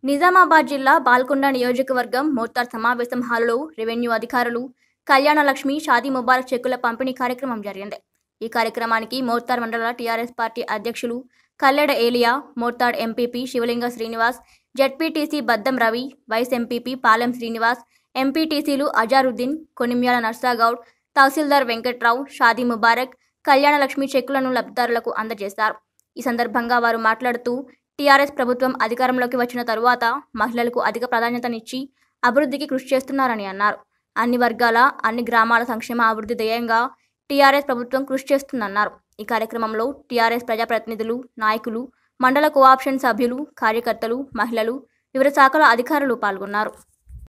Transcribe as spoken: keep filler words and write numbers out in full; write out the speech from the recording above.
నిజామాబాద్ జిల్లా బాల్కొండ నియోజకవర్గం మోర్తాడ్ సమావేశం హాలులో రెవెన్యూ అధికారులు కళ్యాణ లక్ష్మి షాదీ ముబారక్ చెక్కుల పంపిణీ కార్యక్రమం జరిగింది. ఈ కార్యక్రమానికి మోర్తాడ్ మండల టీఆర్ఎస్ పార్టీ అధ్యక్షులు కల్లెడ ఏలియా, Mortad MPP Shivalinga Srinivas, ZPTC Baddam Ravi, vice MPP Palem Srinivas, ఎంపీటీసీలు అజారుద్దీన్, కొనిమ్యాల నర్సాగౌడ్, తహసీల్దార్ వెంకట్రావు షాదీ ముబారక్ కళ్యాణ లక్ష్మి చెక్కులను లబ్ధిదారులకు అందజేశారు. ఈ సందర్భంగా వారు మాట్లాడుతూ టీఆర్ఎస్ ప్రభుత్వం అధికారంలోకి వచ్చిన తరువాత మహిళలకు అధిక ప్రాధాన్యతనిచ్చి అభివృద్ధికి కృషి చేస్తున్నారని అన్నారు. అన్ని వర్గాల, అన్ని గ్రామాల సంక్షేమ అభివృద్ధి ధ్యేయంగా టీఆర్ఎస్ ప్రభుత్వం కృషి చేస్తుందన్నారు. ఈ కార్యక్రమంలో టీఆర్ఎస్ ప్రజాప్రతినిధులు, నాయకులు, మండల కోఆప్షన్ సభ్యులు, కార్యకర్తలు, మహిళలు, వివిధ శాఖల అధికారులు పాల్గొన్నారు.